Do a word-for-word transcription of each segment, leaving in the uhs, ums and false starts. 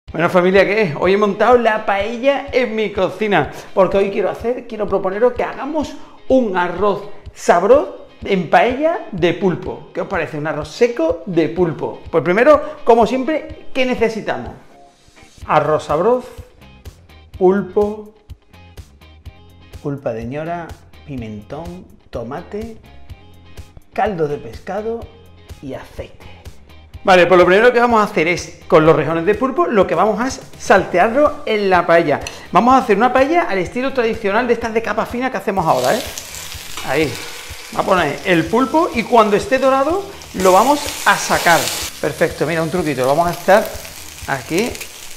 Bueno, familia, ¿qué es? Hoy he montado la paella en mi cocina, porque hoy quiero hacer, quiero proponeros que hagamos un arroz sabroso en paella de pulpo. ¿Qué os parece? Un arroz seco de pulpo. Pues primero, como siempre, ¿qué necesitamos? Arroz sabroso, pulpo, pulpa de ñora, pimentón, tomate, caldo de pescado y aceite. Vale, pues lo primero que vamos a hacer es, con los rejones de pulpo, lo que vamos a es saltearlo en la paella. Vamos a hacer una paella al estilo tradicional de estas de capa fina que hacemos ahora, ¿eh? Ahí. Vamos a poner el pulpo y cuando esté dorado lo vamos a sacar. Perfecto, mira, un truquito. Lo vamos a estar aquí,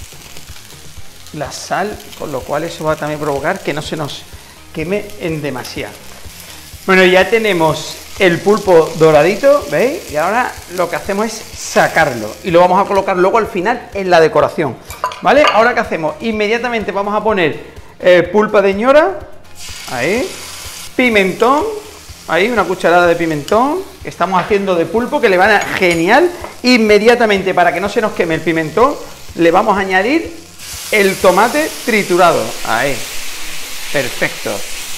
la sal, con lo cual eso va a también provocar que no se nos queme en demasiado. Bueno, ya tenemos el pulpo doradito, ¿veis? Y ahora lo que hacemos es sacarlo y lo vamos a colocar luego al final en la decoración, ¿vale? Ahora, ¿qué hacemos? Inmediatamente vamos a poner eh, pulpa de ñora, ahí, pimentón, ahí, una cucharada de pimentón, que estamos haciendo de pulpo, que le van a genial. Inmediatamente, para que no se nos queme el pimentón, le vamos a añadir el tomate triturado, ahí, perfecto.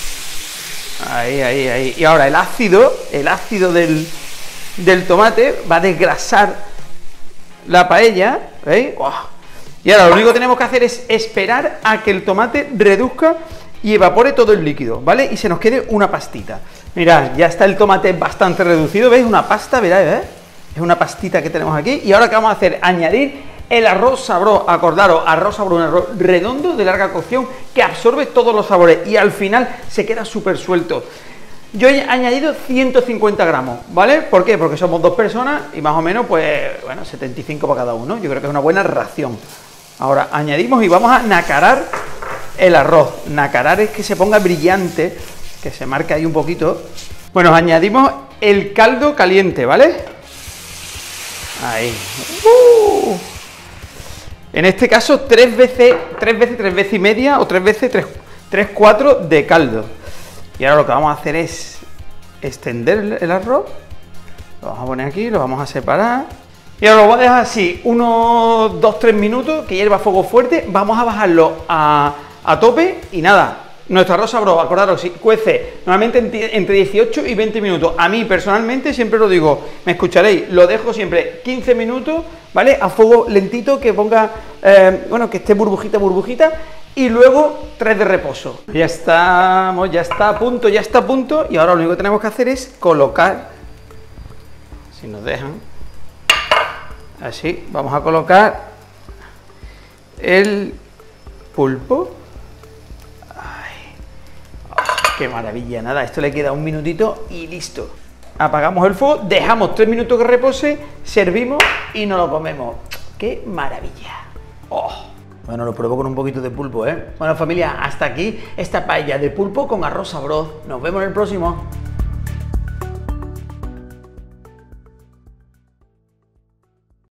Ahí, ahí, ahí. Y ahora el ácido, el ácido del, del tomate va a desgrasar la paella, ¿veis? ¡Wow! Y ahora lo único que tenemos que hacer es esperar a que el tomate reduzca y evapore todo el líquido, ¿vale? Y se nos quede una pastita. Mirad, ya está el tomate bastante reducido, ¿veis? Una pasta, mirad, ¿eh? Es una pastita que tenemos aquí. Y ahora, ¿qué vamos a hacer? Añadir el arroz sabroso. Acordaros, arroz sabroso, un arroz redondo de larga cocción que absorbe todos los sabores y al final se queda súper suelto. Yo he añadido ciento cincuenta gramos, ¿vale? ¿Por qué? Porque somos dos personas y más o menos, pues, bueno, setenta y cinco para cada uno. Yo creo que es una buena ración. Ahora añadimos y vamos a nacarar el arroz. Nacarar es que se ponga brillante, que se marque ahí un poquito. Bueno, añadimos el caldo caliente, ¿vale? Ahí. ¡Uh! En este caso, tres veces, tres veces, tres veces y media, o tres veces, tres, tres, cuatro de caldo. Y ahora lo que vamos a hacer es extender el arroz. Lo vamos a poner aquí, lo vamos a separar. Y ahora lo vamos a dejar así, unos dos, tres minutos, que hierva a fuego fuerte. Vamos a bajarlo a, a tope y nada. Nuestro arroz sabroso, acordaros, si cuece normalmente entre dieciocho y veinte minutos. A mí, personalmente, siempre lo digo, me escucharéis, lo dejo siempre quince minutos, ¿vale? A fuego lentito, que ponga, eh, bueno, que esté burbujita, burbujita, y luego tres de reposo. Ya estamos, ya está a punto, ya está a punto, y ahora lo único que tenemos que hacer es colocar, si nos dejan, así, vamos a colocar el pulpo. ¡Qué maravilla! Nada, esto le queda un minutito y listo. Apagamos el fuego, dejamos tres minutos que repose, servimos y nos lo comemos. ¡Qué maravilla! ¡Oh! Bueno, lo pruebo con un poquito de pulpo, ¿eh? Bueno, familia, hasta aquí esta paella de pulpo con arroz sabroso. Nos vemos en el próximo.